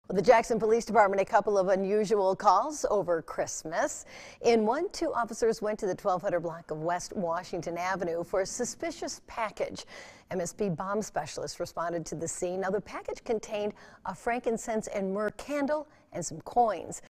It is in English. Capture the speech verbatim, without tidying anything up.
Well, the Jackson Police Department, a couple of unusual calls over Christmas. In one, two officers went to the twelve hundred block of West Washington Avenue for a suspicious package. M S P bomb specialists responded to the scene. Now, the package contained a frankincense and myrrh candle and some coins.